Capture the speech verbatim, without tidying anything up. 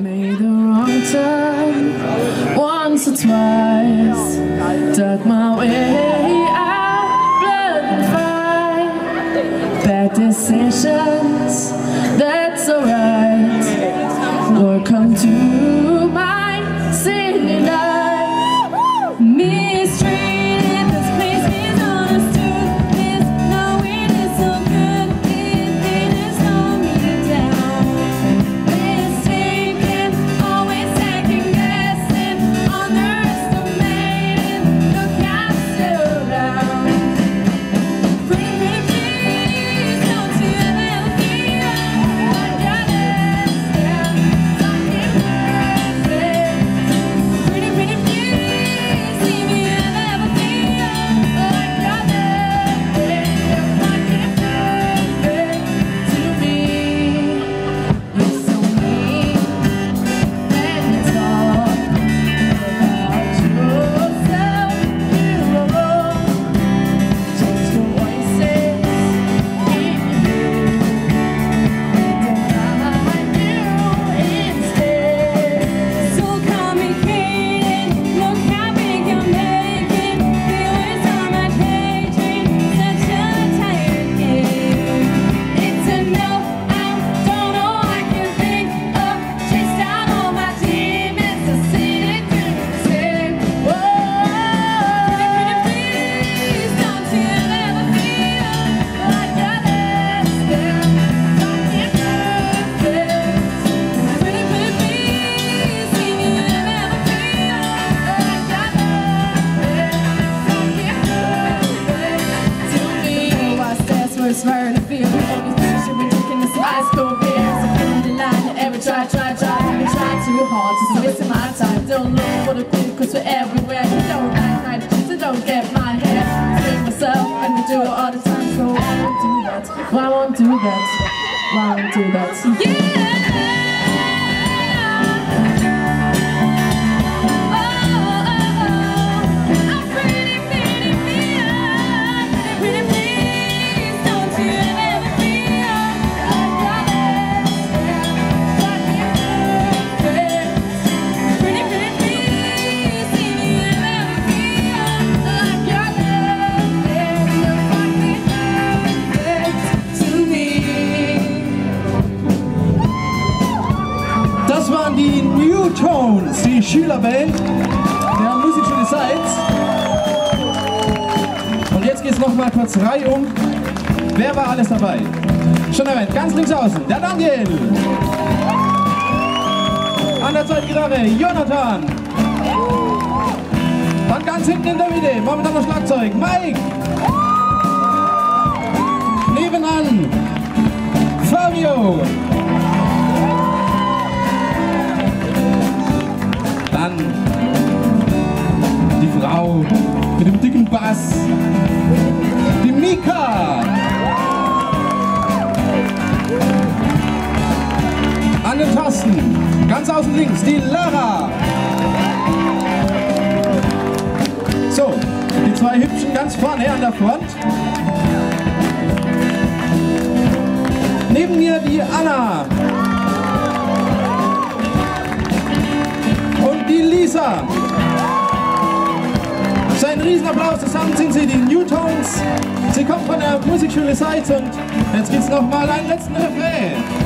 Made the wrong turn once or twice, dug my way out, blood and fire. Bad decisions, that's alright. Lord, come to my city life. Mistreated, this place is understood. This knowing is so good, it didn't slow me down. Mistaken, always second guessing, underestimated, look I'm still around. Pretty, pretty please, don't you ever feel like you're less than fucking perfect. Pretty, pretty please, leave me ever feel like you're less than fucking perfect to me. You're so mean when you talk about yourself. You're wrong. Change the voices in you. Deny you instead. So complicated. Look how big you're making. Feelings on my daydream. Such a tired game. It's a no. I don't know. I can think of. Chased out all my demons. I see it through the same. Whoa. Pretty, pretty please, don't you ever feel like you're less than fucking perfect. Pretty, pretty please, leave me ever feel like you're less than fucking perfect to me. What's that's where it's hard to feel. All these things you're ridiculous, high school beers. I'm feeling the line that every try, try, try. I'm trying too hard, just wasting my time. Don't look for the cool, cause we're everywhere. You don't act right, so don't get my head. Speak myself, and we do it all the time. So I won't do that, why won't do that, why won't do that. Yeah! Das waren die Newtones, die Schülerband der Musikschule Seitz. Und jetzt geht's noch mal kurz Reihum. Wer war alles dabei? Schon erwähnt, ganz links außen, der Daniel. An der zweiten Gitarre, Jonathan. Dann ganz hinten in der Mitte, momentan noch Schlagzeug, Mike. Nebenan, Fabio. Dann die Frau mit dem dicken Bass, die Mika. An den Tasten, ganz außen links, die Lara. So, die zwei Hübschen ganz vorne an der Front. Neben mir die Anna. Und die Lisa. So ein Riesenapplaus, zusammen sind sie die Newtones. Sie kommt von der Musikschule Seitz und jetzt gibt's noch mal einen letzten Refrain.